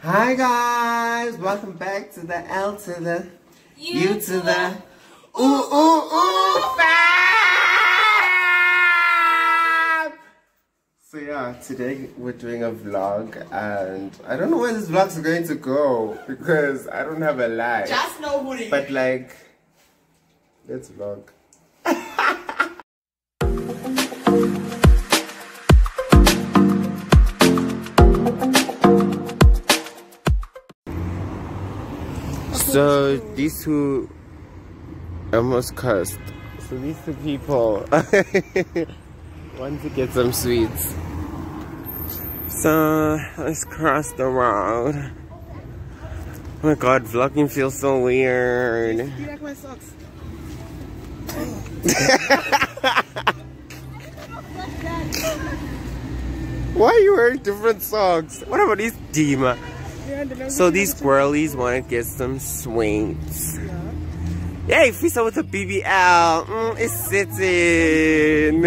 Hi guys, welcome back to the L to the U to the fam! So yeah, today we're doing a vlog and I don't know where this vlog's going to go because I don't have a life. Just know who it is. But like, let's vlog. So these two almost cursed. So these two people want to get some sweets. So let's cross the road. Oh my god, vlogging feels so weird. Do you like my socks? Why are you wearing different socks? What about these Dima? So these squirrelies want to get some sweets. Yay, Fisa with a BBL. It's sitting.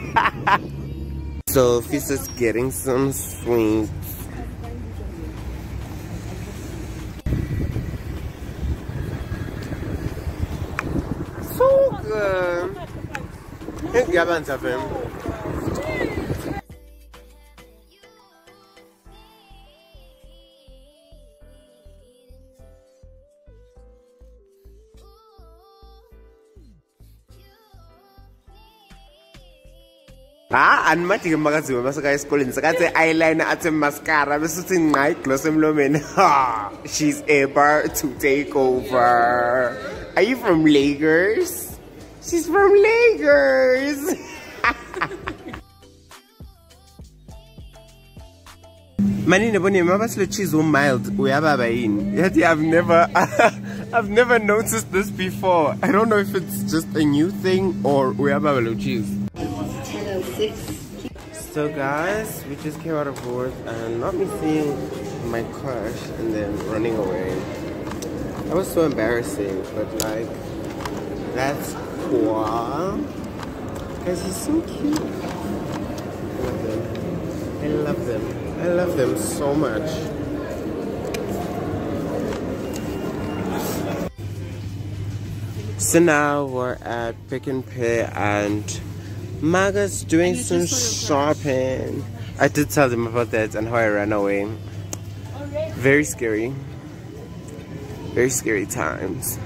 So Fisa's getting some sweets. So good. Andimathi ke makaziwe masaka esikoleni sakathi eyeliner athi mascara bese uthi nqa igloss emlomeni. She's able to take over. Are you from Lagos? She's from Lagos. Manini boni mabasilo cheese mild uyababa yini? Yathi I've never noticed this before. I don't know if it's just a new thing or uyababa lo cheese. So guys, we just came out of work and not me seeing my crush and then running away. That was so embarrassing, but like, that's cool. Because he's so cute. I love them. I love them so much. So now we're at Pick n Pay and Maga's doing some shopping. I did tell them about that and how I ran away. Very scary. Very scary times.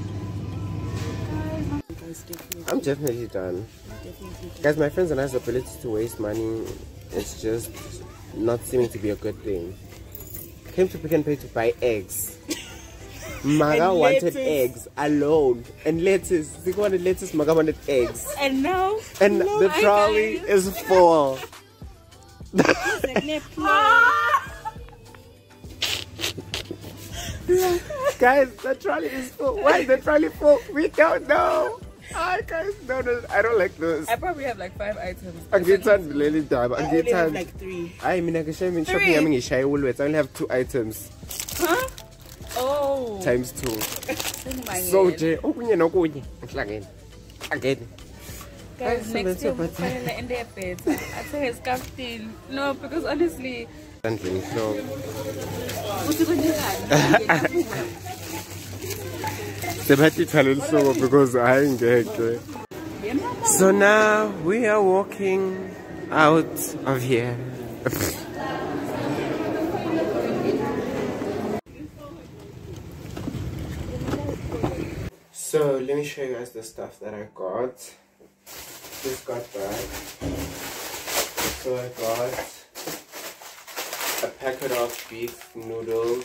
I'm definitely done. Guys, my friends and I's ability to waste money is just not seeming to be a good thing. Came to Pick n Pay to buy eggs. Maga wanted eggs alone and lettuce. They wanted lettuce, Maga wanted eggs. And now? And no, the trolley is full. Guys, the trolley is full. Why is the trolley full? We don't know. I guys don't. I don't like this. I probably have like 5 items. I only have like 3. I mean, I can show me shopping. I mean, I only have 2 items. Huh? Oh. Times 2. So, Jay, oh, you know, again. Guys, next year we'll end up it. I say it's captain. No, because honestly. So. Because I ain't get. So now we are walking out of here. So let me show you guys the stuff that I got. Just got back. So I got a packet of beef noodles,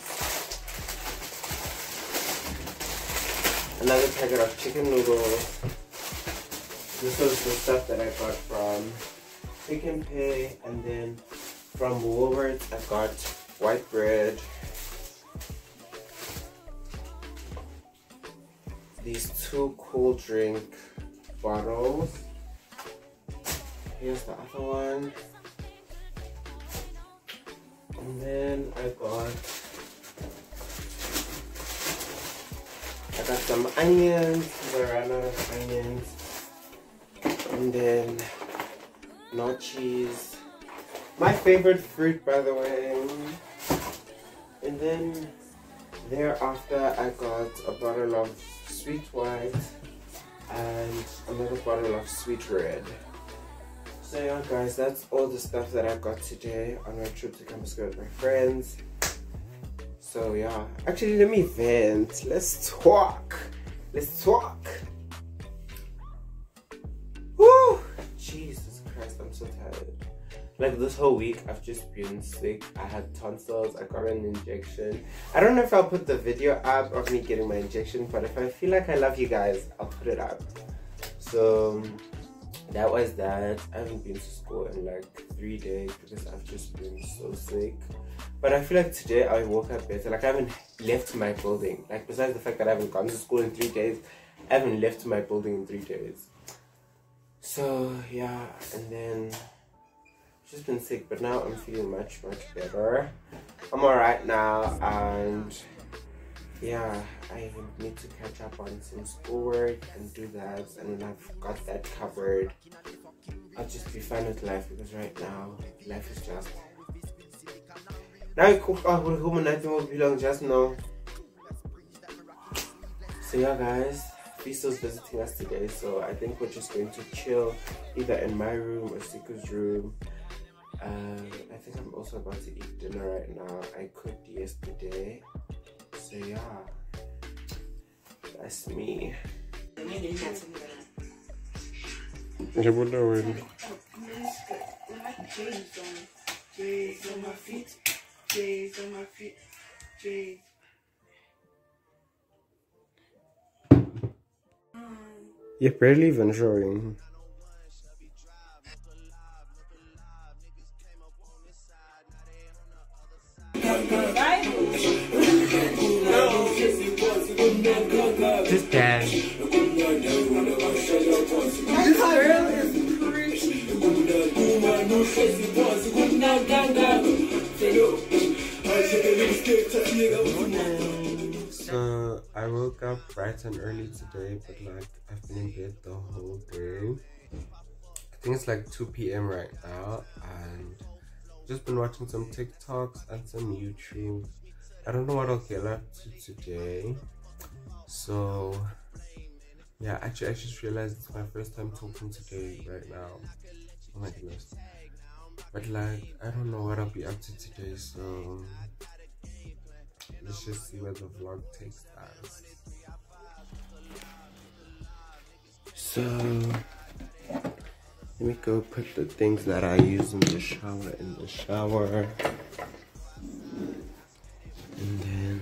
another packet of chicken noodles. This was the stuff that I got from Pick n Pay, and then from Woolworths I got white bread, these 2 cool drink bottles. Here's the other one. And then I got some onions. I ran out of onions. And then no cheese. My favorite fruit, by the way. And And then thereafter I got a bottle of sweet white and another bottle of sweet red. So yeah guys, that's all the stuff that I got today on my trip to Campus Square with my friends. So yeah, actually let me vent. Let's talk. Woo! Jesus Christ, I'm so tired. Like this whole week I've just been sick. I had tonsils, I got an injection. I don't know if I'll put the video up of me getting my injection, but if I feel like I love you guys, I'll put it up. So that was that. I haven't been to school in like 3 days because I've just been so sick. But I feel like today I woke up better. Like I haven't left my building. Like besides the fact that I haven't gone to school in 3 days, I haven't left my building in 3 days. So yeah, and then just been sick, but now I'm feeling much better. I'm alright now, and yeah, I need to catch up on some schoolwork and do that, and when I've got that covered, I'll just be fine with life, because right now life is just just know. So yeah guys, Fisto's visiting us today, so I think we're just going to chill either in my room or Siku's room. I think I'm also about to eat dinner right now. I cooked yesterday, so yeah, that's me. J's on my feet, J's on my feet, J's. You're barely even showing. Just dance. This girl is pretty. So I woke up bright and early today, but like I've been in bed the whole day. I think it's like 2 p.m. right now, and just been watching some TikToks and some YouTube. I don't know what I'll get up to today. So yeah, actually I just realized it's my first time talking today right now. Oh my goodness. But like I don't know what I'll be up to today, so let's just see where the vlog takes us. So let me go put the things that I use in the shower and then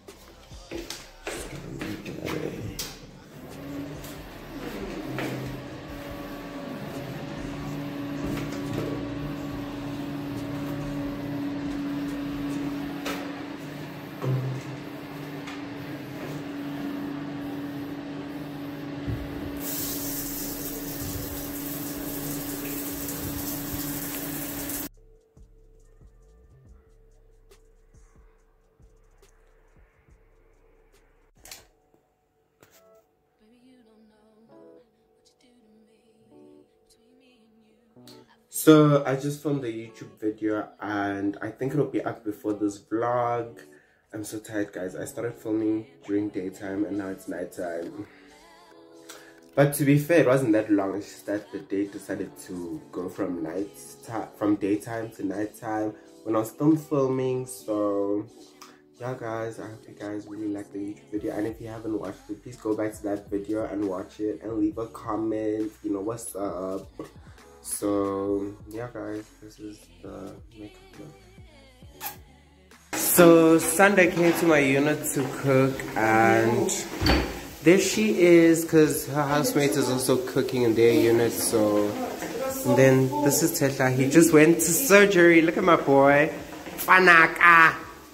so I just filmed a YouTube video and I think it'll be up before this vlog. I'm so tired guys. I started filming during daytime and now it's nighttime. But to be fair, it wasn't that long. It's just that the day decided to go from daytime to nighttime when I was still filming. So yeah guys, I hope you guys really like the YouTube video, and if you haven't watched it, please go back to that video and watch it and leave a comment, you know, what's up. So yeah guys, this is the makeup look. So Sunday came to my unit to cook, and there she is, because her housemate is also cooking in their unit. So and then this is Tetla. He just went to surgery. Look at my boy Fanaka.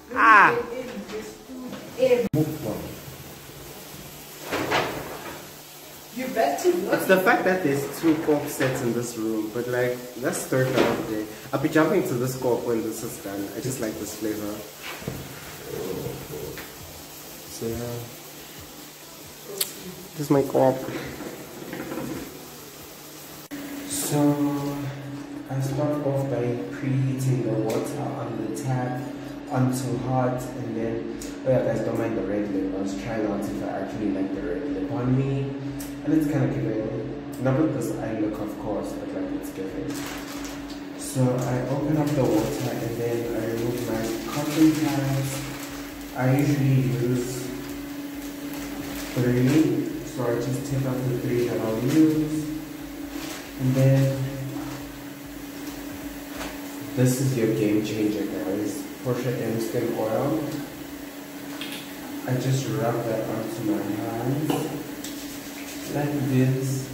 It's the fact that there's 2 cork sets in this room, but like that's third time of the day. I'll be jumping to this cork when this is done. I just like this flavor. So yeah, this is my cork. So I start off by preheating the water on the tap onto hot, and then, oh yeah guys, don't mind the red lip. I was trying out if I actually like the red lip on me, and it's kind of giving, not with this eye look of course, but like it's giving. So I open up the water and then I remove my cotton pads. I usually use 3, so I just take out the 3 that I'll use, and then this is your game changer guys, Portia M Skin Oil. I just rub that onto my hands like this.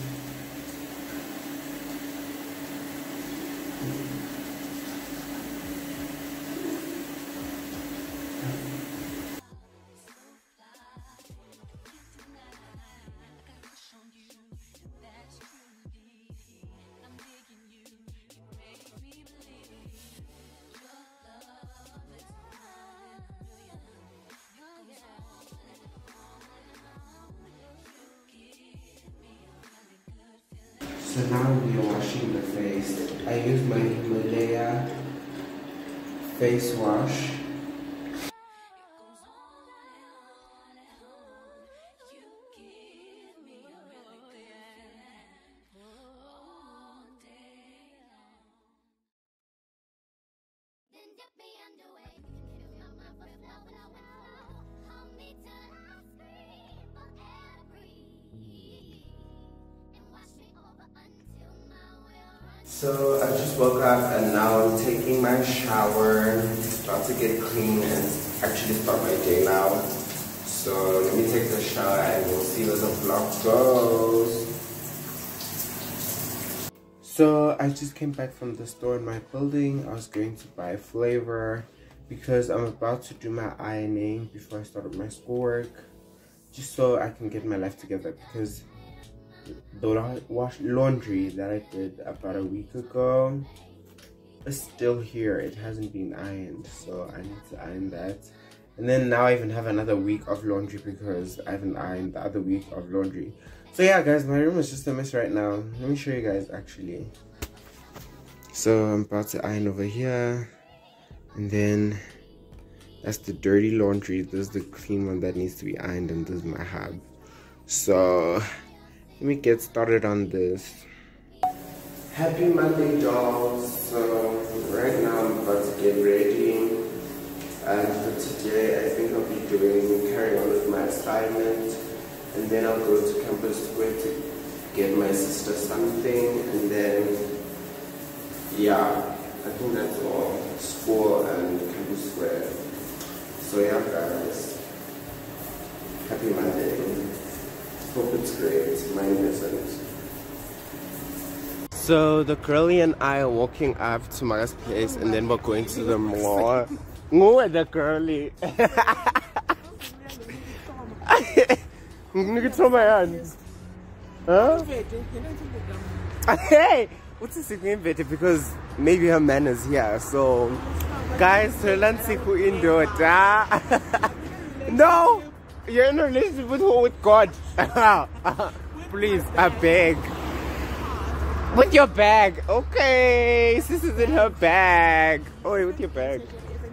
So now we are washing the face. I use my Himalaya face wash. So I just woke up and now I'm taking my shower, about to get clean and actually start my day now. So let me take the shower and we'll see where the vlog goes. So I just came back from the store in my building. I was going to buy Flavor because I'm about to do my ironing before I start my schoolwork, just so I can get my life together, because the laundry that I did about a week ago is still here. It hasn't been ironed, so I need to iron that. And then now I even have another week of laundry because I haven't ironed the other week of laundry. So yeah guys, my room is just a mess right now. Let me show you guys actually. So I'm about to iron over here, and then that's the dirty laundry. This is the clean one that needs to be ironed, and this is my hub. So let me get started on this. Happy Monday dolls. So right now I'm about to get ready, and for today I think I'll be carrying on with my assignment, and then I'll go to Campus Square to get my sister something, and then yeah, I think that's all. School and Campus Square. So yeah guys, happy Monday. Hope it's great. Mine isn't. So the girlie and I are walking up to Maga's place, and then we're going to the mall. No, the girlie. Look at my hands. Huh? Hey, what's this name? Because maybe her man is here. So, guys, no. You're in a relationship with God. Please, I beg. With your bag. Okay. This is in her bag. Oh, with your bag.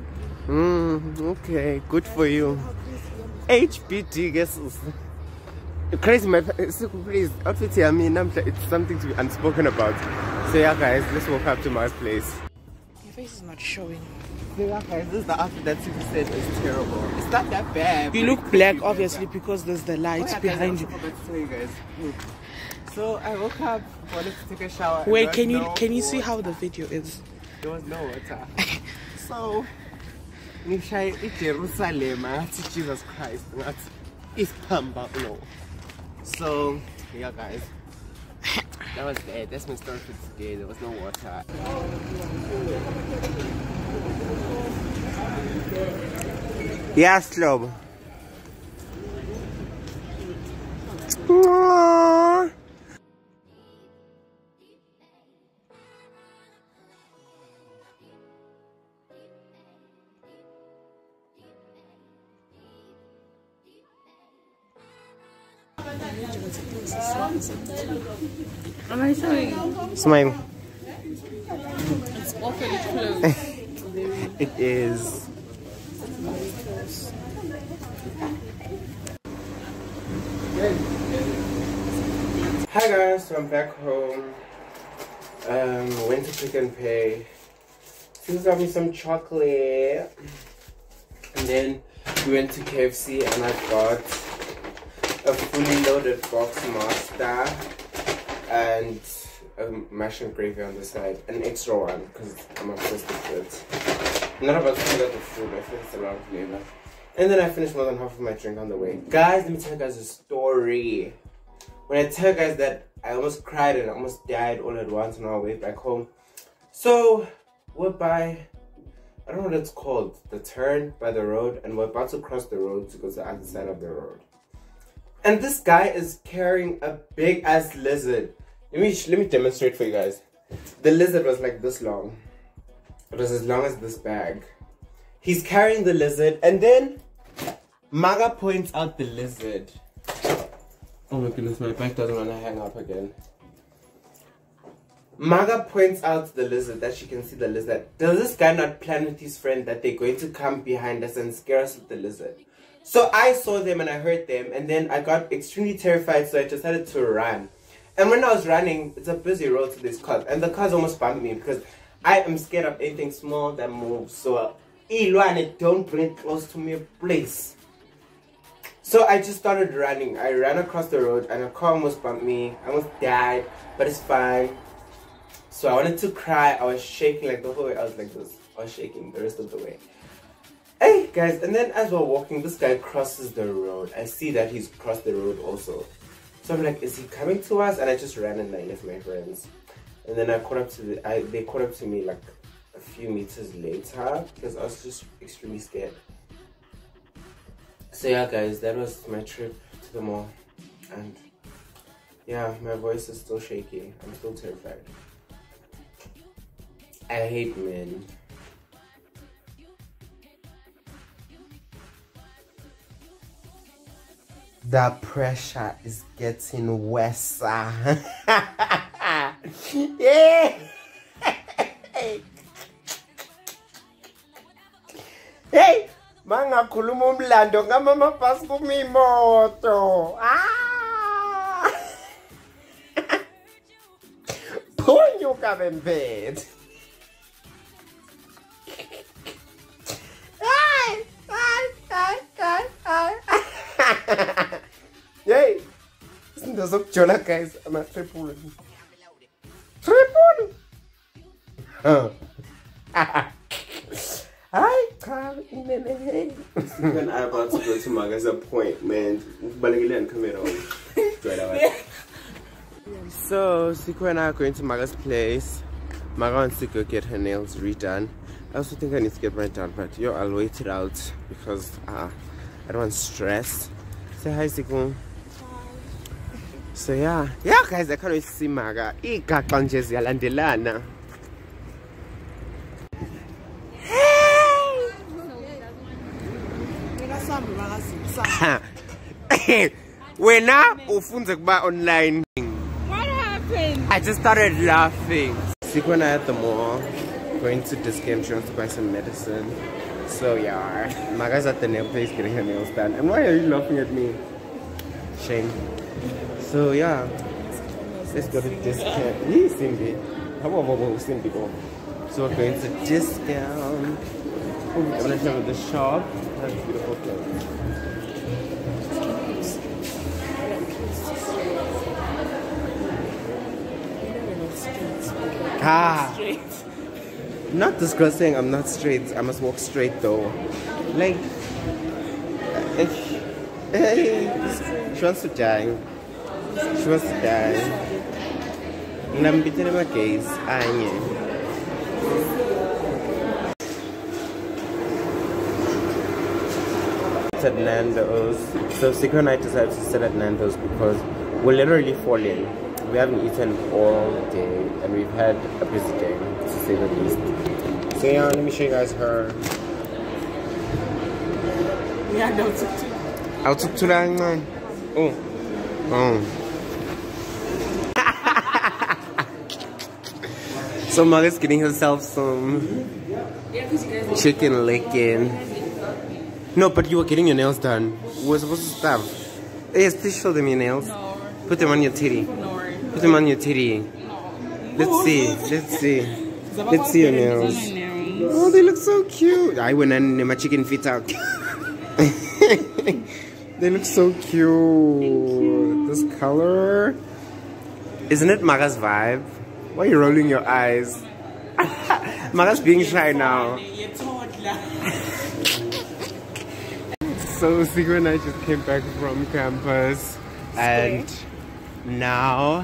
Okay. Good for you. HBD, guess. Crazy, my please. Outfit here, I mean, it's something to be unspoken about. So, yeah, guys, let's walk up to my place. Your face is not showing. Yeah, guys, this is the outfit that Suki said is terrible. It's not that bad. You look black, obviously, because there's the light behind you. Guys. So I woke up, wanted to take a shower. Wait, can you see how the video is? There was no water. So, Nishai Jerusalem, Jesus Christ, it's Pamba, no. So, yeah, guys. That was it. That's my story for today. There was no water. Yes, Slob. Am I showing? Smile. It's awfully close. It is. Hi guys, so I'm back home. Went to Pick n Pay. She got me some chocolate. And then we went to KFC and I got a fully loaded box master and a mash and gravy on the side. An extra one because I'm obsessed with it. I'm not about to talk about the food, I think it's a lot of flavor. And then I finished more than half of my drink on the way. Guys, let me tell you guys a story. When I tell you guys that I almost cried and I almost died all at once on our way back home. So, we're by, I don't know what it's called, the turn by the road, and we're about to cross the road to go to the other side of the road. And this guy is carrying a big ass lizard. Let me demonstrate for you guys. The lizard was like this long. It was as long as this bag. He's carrying the lizard, and then Maga points out the lizard. Oh my goodness, my bag doesn't want to hang up again. Maga points out the lizard, that she can see the lizard. Does this guy not plan with his friend that they're going to come behind us and scare us with the lizard? So I saw them and I heard them, and then I got extremely terrified, so I decided to run. And when I was running, it's a busy road to this car, and the cars almost bumped me because I am scared of anything small that moves. So, Ilwane, don't bring it close to me, please. So I just started running. I ran across the road and a car almost bumped me. I almost died, but it's fine. So I wanted to cry. I was shaking like the whole way. I was like this. I was shaking the rest of the way. Hey guys, and then as we're walking, this guy crosses the road. I see that he's crossed the road also. So I'm like, is he coming to us? And I just ran and I left my friends. And then I caught up to they caught up to me like a few meters later because I was just extremely scared. So yeah guys, that was my trip to the mall, and yeah, my voice is still shaky. I'm still terrified. I hate men. The pressure is getting worse. Yeah. Hey, manga khuluma umlando ngamama phasi kumimoto. Ah! Phunyuka bembethe. Yay! Izinto zokujola guys, ama-triple. Triple! Hi, come in. When I'm about to go to Maga's appointment, so Siko and I are going to Maga's place. Maga wants to go get her nails redone. I also think I need to get mine done, but yo, I'll wait it out because I don't want stress. Say hi, Siko. So yeah guys, I can't wait to see Maga. Igaqanjezi yalandelana. Wena ufunze kuba online. What happened? I just started laughing. Siko and I at the mall, going to Discount. She wants to buy some medicine. So yeah, Maga's at the nail place getting her nails done. And why are you laughing at me? Shame. So yeah, let's go to Discount. Simbi. How about Simbi go? So we're going to Discount. I'm gonna show you the shop. That's beautiful clothes. Not this girl saying I'm not straight. I must walk straight though. Like, she wants to die. She wants to die. And I'm beating my case. At Nando's. So Siko and I decided to sit at Nando's because we're literally falling. We haven't eaten all day and we've had a busy day, to say the least. So yeah, let me show you guys her. Yeah, no, tuk-tuk. I'll tuk-tuk lang. Oh. So Maga's getting herself some chicken licking. No, but you were getting your nails done. We were supposed to stop. Yes, please show them your nails. No. Put them on your titty. No. Put them on your titty. No. Let's see. Let's see. Let's see your nails. My nails. Oh, they look so cute. I went and my chicken feet out. They look so cute. This color. Isn't it Maga's vibe? Why are you rolling your eyes? Maga's being shy now. So Sigrid and I just came back from campus and now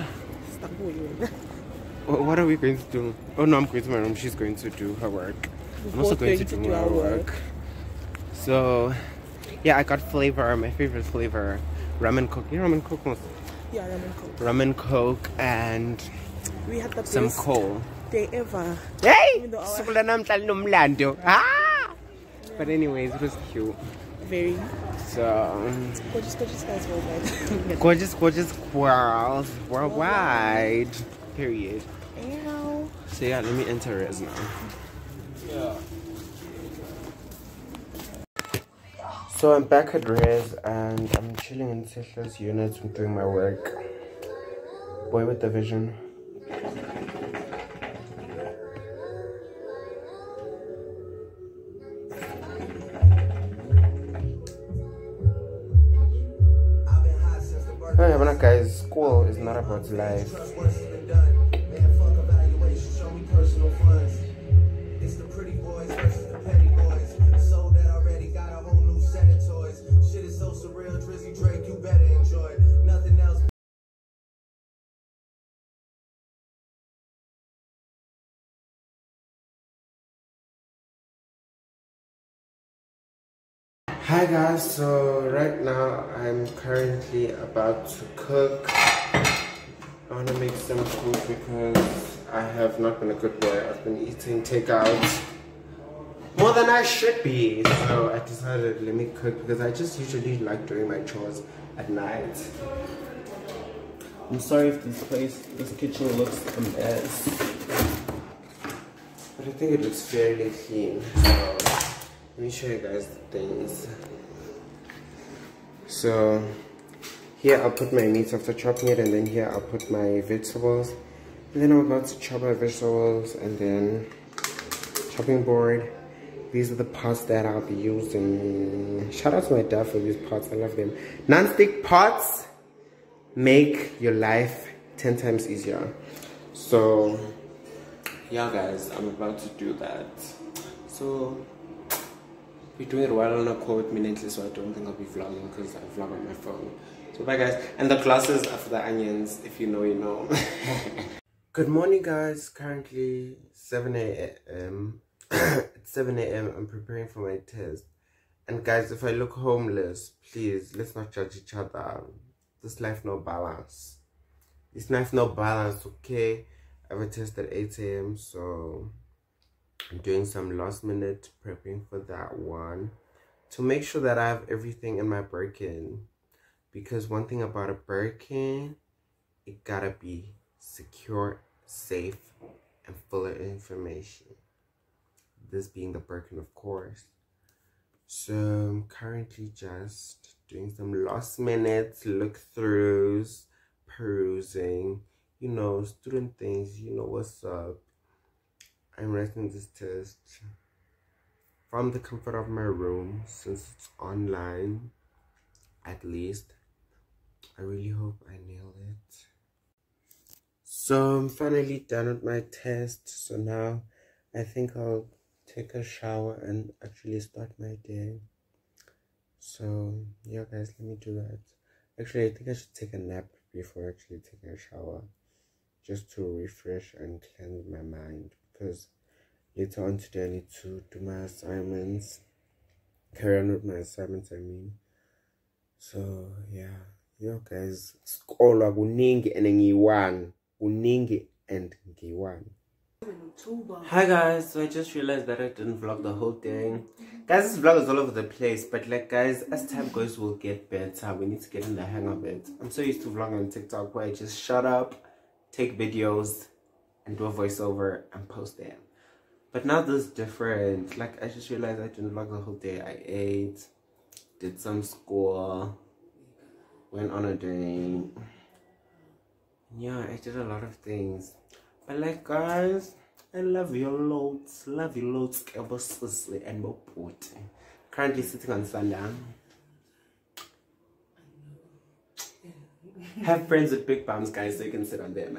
what are we going to do? Oh no, I'm going to my room. She's going to do her work. I'm also going to do my work. So yeah, I got flavor, my favorite flavor, ramen coke. Yeah, ramen coke. Yeah, ramen coke. Ramen coke and We had the some best coal. day ever. Hey! But anyways, it was cute. Very So gorgeous guys worldwide. gorgeous girls worldwide. Period. Ow. So yeah, let me enter Res now. Yeah. So I'm back at Res and I'm chilling in Sihla's unit and doing my work. Boy with the vision. Hey, but guys, school is not about life. It's the pretty boys versus the petty boys. Sold that already, got a whole new set of toys. Shit is so surreal, Drizzy Drake, you better enjoy it. Nothing else. Hi guys, so right now I'm currently about to cook. I want to make some food because I have not been a good boy. I've been eating takeout more than I should be. So I decided let me cook because I just usually like doing my chores at night. I'm sorry if this kitchen looks a mess, but I think it looks fairly clean. So let me show you guys the things. So here I'll put my meat after chopping it, and then here I'll put my vegetables. And then I'm about to chop my vegetables and then chopping board. These are the pots that I'll be using. Shout out to my dad for these pots, I love them. Non-stick pots make your life 10 times easier. So yeah guys, I'm about to do that. So we're doing it while on a call with Minently, so I don't think I'll be vlogging because I vlog on my phone. So bye guys. And the glasses are for the onions. If you know, you know. Good morning guys. Currently 7 a.m. It's 7 a.m. I'm preparing for my test. And guys, if I look homeless, please, let's not judge each other. This life no balance. This life no balance, okay? I have a test at 8 a.m. so I'm doing some last minute prepping for that one to make sure that I have everything in my Birkin, because one thing about a Birkin, it gotta be secure, safe, and full of information. This being the Birkin, of course. So I'm currently just doing some last minute look throughs, perusing, you know, student things, you know what's up. I'm writing this test from the comfort of my room since it's online, at least. I really hope I nail it. So I'm finally done with my test. So now I think I'll take a shower and actually start my day. So yeah guys, let me do that. Actually, I think I should take a nap before actually taking a shower, just to refresh and cleanse my mind, because later on today I need to do my assignments, carry on with my assignments, I mean. So yeah, yo guys, skolwa kuningi and ngiwan, kuningi and ngiwan. Hi guys, so I just realized that I didn't vlog the whole thing. Guys, this vlog is all over the place, but like guys, as time goes we'll get better. We need to get in the hang of it. I'm so used to vlogging on TikTok where I just shut up, take videos, and do a voiceover and post them. But now this is different. Like I just realized I didn't vlog the whole day. I ate, did some school, went on a date. Yeah, I did a lot of things. But like, guys, I love you loads, Kebosiswe and Boputi. Currently sitting on Sundown. Have friends with big bums, guys, so you can sit on them.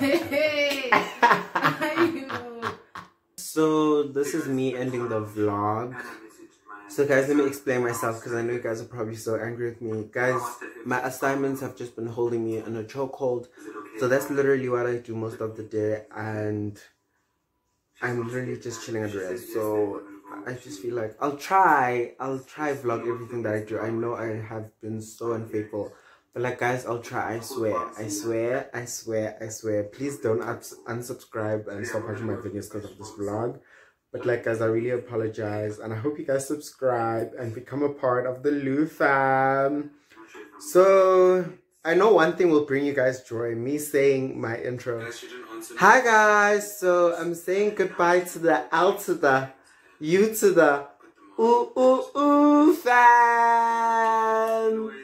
So this is me ending the vlog. So guys, let me explain myself because I know you guys are probably so angry with me. Guys, my assignments have just been holding me in a chokehold. So that's literally what I do most of the day, and I'm literally just chilling at rest. So I just feel like I'll try vlog everything that I do. I know I have been so unfaithful, but like, guys, I'll try. I swear. Please don't unsubscribe and stop watching my videos because of this vlog. But like, guys, I really apologize, and I hope you guys subscribe and become a part of the Lou fam. So I know one thing will bring you guys joy, me saying my intro. Hi guys, so I'm saying goodbye to the L to the U to the ooh fam.